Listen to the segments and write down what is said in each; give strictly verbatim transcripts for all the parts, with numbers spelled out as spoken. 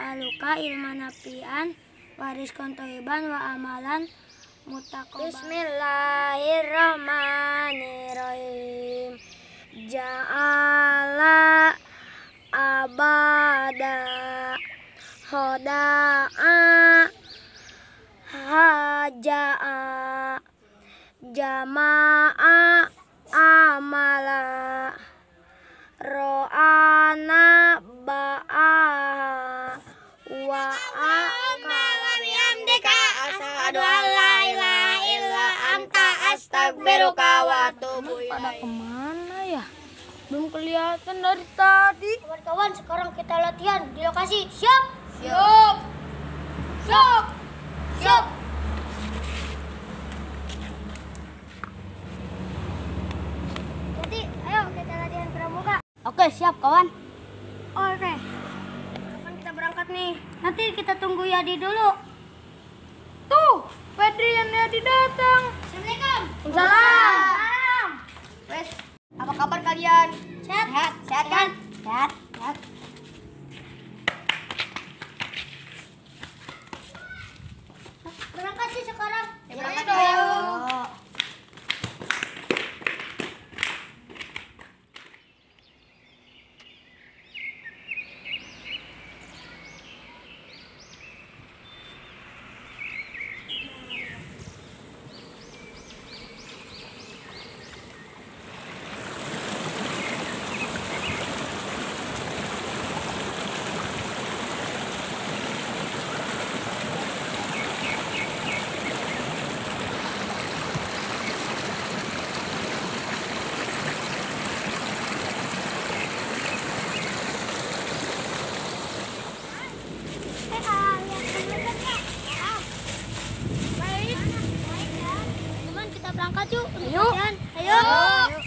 nas'aluka ilman nafi'an wa rizqan thayyiban wa amalan muttaqabbalan. Bismillahirrahmanirrahim. Ja'ala abada hoda'a haja'a jama'a amala ro'ana ba'a wa akala bihamdika asyhadu an la ilaha illa anta astaghfiruka wa atubu ilaik. Pada kemana ya? Belum kelihatan dari tadi. Kawan-kawan, sekarang kita latihan di lokasi. Siap? Siap. Siap. Siap. Nanti, ayo kita latihan pramuka. Oke, siap kawan. Oke. Kapan kita berangkat nih? Nanti kita tunggu Yadi dulu. Tuh, Pedri dan Yadi datang. Assalamualaikum. Waalaikumsalam. Wes, apa kabar kalian? Sehat? Sehat, sehat kan? Sehat. Sehat. Berangkat sih sekarang. Ya, berangkat dong. Berangkat yuk. Ayo. Ayo. Ayo.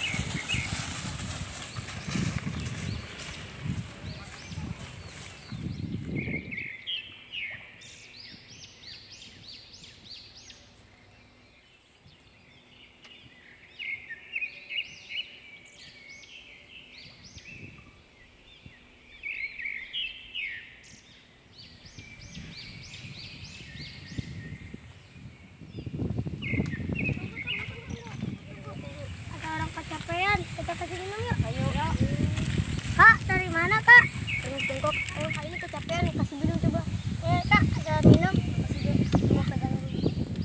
Kita kasih minum yuk. Ayo. Kak, dari mana kak? Dari Bangkok. Oh, kak ini kecapean nih, kasih minum coba. Eh kak, ada minum. Kasih minum, pegang dulu.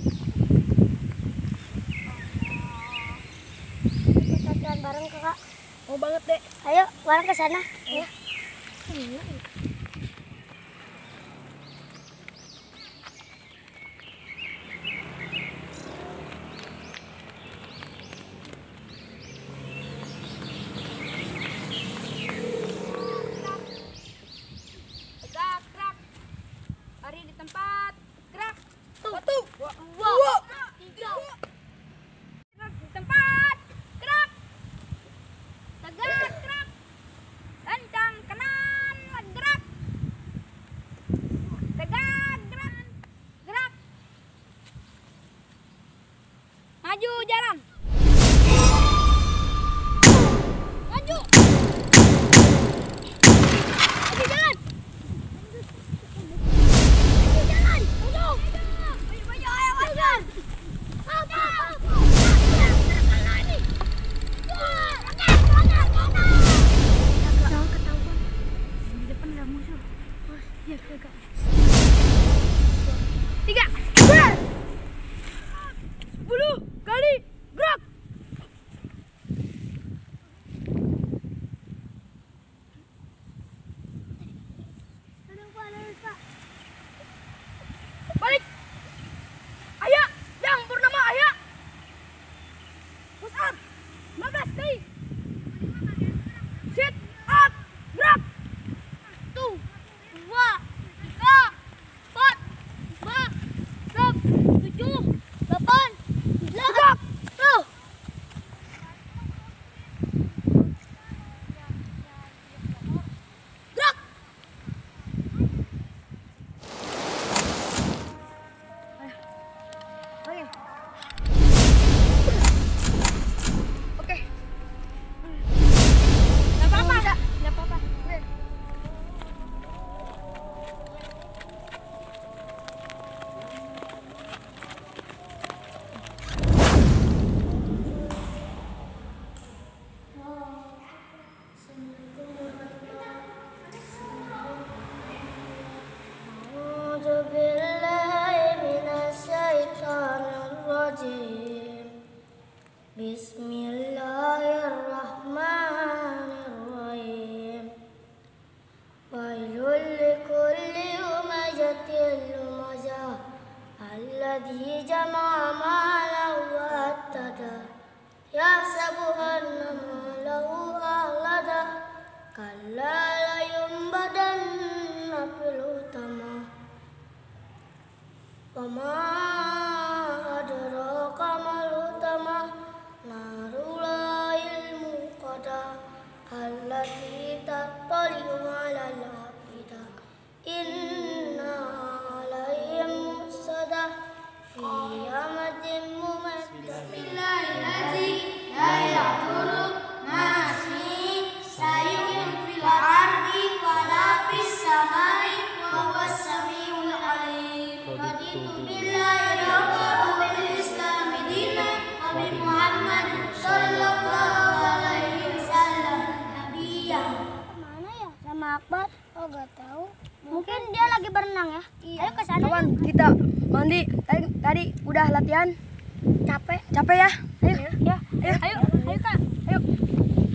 Kita latihan bareng kak. Mau banget deh. Ayo, bareng ke sana. Ayo. Iya. Tempat gerak Tuh. satu Dua. dua Tiga. gerak di tempat gerak tegak gerak kencang kanan Bismillahirrahmanirrahim. Wailul likulli humazatil lumazah alladzi jama'a malan wa attada yahsabu anna malahu akhlada kalla layumbadanna fil hutama wa ma adraka mal hutama narulail muqada allati tattali'u 'alal afida inna 'alaihim musadah fi amadin mumaddah. Bismillahirrahmanirrahim. La ya'muru nasi sayyun fil ardi wala fis samai wa huwas samiul alim. Raditu billahi rabban wa bil islami dinan wa bi Muhammad sallallahu alaihi wasallam nabiyyan. Mana ya sama Akbar? Oh, gak tahu. Mungkin dia lagi berenang ya. Iya. Ayo ke sana. Kawan, kita mandi. Tadi, tadi udah latihan. Capek. Capek ya? Ayo. Ya. Ayo. Ayo. Ayo, Kak. Ayo.